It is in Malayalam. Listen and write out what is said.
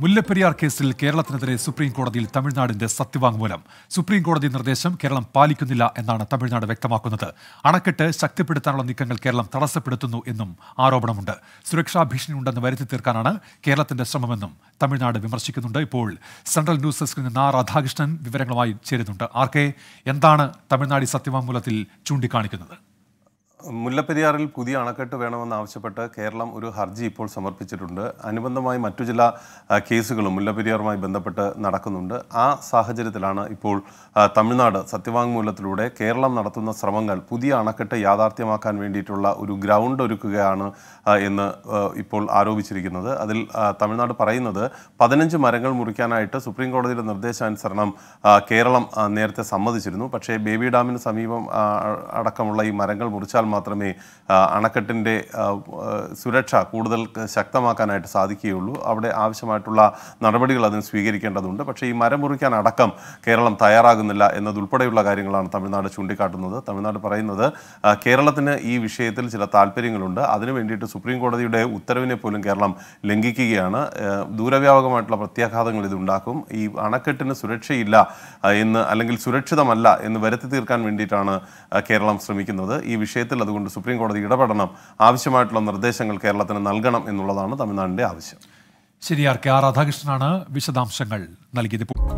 മുല്ലപ്പെരിയാർ കേസിൽ കേരളത്തിനെതിരെ സുപ്രീം കോടതിയിൽ തമിഴ്നാടിന്റെ സത്യവാങ്മൂലം. സുപ്രീം കോടതി നിർദ്ദേശം കേരളം പാലിക്കുന്നില്ല എന്നാണ് തമിഴ്നാട് വ്യക്തമാക്കുന്നത്. അണക്കെട്ട് ശക്തിപ്പെടുത്താനുള്ള നീക്കങ്ങൾ കേരളം തടസ്സപ്പെടുത്തുന്നു എന്നും ആരോപണമുണ്ട്. സുരക്ഷാ ഭീഷണി ഉണ്ടെന്ന് വരുത്തി തീർക്കാനാണ് കേരളത്തിന്റെ ശ്രമമെന്നും തമിഴ്നാട് വിമർശിക്കുന്നുണ്ട്. ഇപ്പോൾ സെൻട്രൽ ന്യൂസ് ഡെസ്കിൽ നിന്ന് രാധാകൃഷ്ണൻ വിവരങ്ങളുമായി ചേരുന്നുണ്ട്. ആർക്കെ, എന്താണ് തമിഴ്നാട് ഈ സത്യവാങ്മൂലത്തിൽ ചൂണ്ടിക്കാണിക്കുന്നത്? മുല്ലപ്പെരിയാറിൽ പുതിയ അണക്കെട്ട് വേണമെന്നാവശ്യപ്പെട്ട് കേരളം ഒരു ഹർജി ഇപ്പോൾ സമർപ്പിച്ചിട്ടുണ്ട്. അനുബന്ധമായി മറ്റു ചില കേസുകളും മുല്ലപ്പെരിയാറുമായി ബന്ധപ്പെട്ട് നടക്കുന്നുണ്ട്. ആ സാഹചര്യത്തിലാണ് ഇപ്പോൾ തമിഴ്നാട് സത്യവാങ്മൂലത്തിലൂടെ കേരളം നടത്തുന്ന ശ്രമങ്ങൾ പുതിയ അണക്കെട്ട് യാഥാർത്ഥ്യമാക്കാൻ വേണ്ടിയിട്ടുള്ള ഒരു ഗ്രൗണ്ട് ഒരുക്കുകയാണ് എന്ന് ഇപ്പോൾ ആരോപിച്ചിരിക്കുന്നത്. അതിൽ തമിഴ്നാട് പറയുന്നത് 15 മരങ്ങൾ മുറിക്കാനായിട്ട് സുപ്രീം കോടതിയുടെ നിർദ്ദേശാനുസരണം കേരളം നേരത്തെ സമ്മതിച്ചിരുന്നു. പക്ഷേ ബേബി ഡാമിന് സമീപം അടക്കമുള്ള ഈ മരങ്ങൾ മുറിച്ചാൽ മാത്രമേ അണക്കെട്ടിൻ്റെ സുരക്ഷ കൂടുതൽ ശക്തമാക്കാനായിട്ട് സാധിക്കുകയുള്ളൂ. അവിടെ ആവശ്യമായിട്ടുള്ള നടപടികൾ അതിന് സ്വീകരിക്കേണ്ടതുണ്ട്. പക്ഷേ ഈ മരം മുറിക്കാൻ അടക്കം കേരളം തയ്യാറാകുന്നില്ല എന്നതുൾപ്പെടെയുള്ള കാര്യങ്ങളാണ് തമിഴ്നാട് ചൂണ്ടിക്കാട്ടുന്നത്. തമിഴ്നാട് പറയുന്നത് കേരളത്തിന് ഈ വിഷയത്തിൽ ചില താല്പര്യങ്ങളുണ്ട്. അതിനു വേണ്ടിയിട്ട് സുപ്രീം കോടതിയുടെ ഉത്തരവിനെ പോലും കേരളം ലംഘിക്കുകയാണ്. ദൂരവ്യാപകമായിട്ടുള്ള പ്രത്യാഘാതങ്ങൾ ഇതുണ്ടാക്കും. ഈ അണക്കെട്ടിന് സുരക്ഷയില്ല എന്ന്, അല്ലെങ്കിൽ സുരക്ഷിതമല്ല എന്ന് വരുത്തി തീർക്കാൻ വേണ്ടിയിട്ടാണ് കേരളം ശ്രമിക്കുന്നത്. ഈ വിഷയത്തിൽ അതുകൊണ്ട് സുപ്രീം കോടതി ഇടപെടണം, ആവശ്യമായിട്ടുള്ള നിർദ്ദേശങ്ങൾ കേരളത്തിന് നൽകണം എന്നുള്ളതാണ് തമിഴ്നാടിന്റെ ആവശ്യം. ശരി, രാധാകൃഷ്ണനാണ് വിശദാംശങ്ങൾ നൽകിയത്.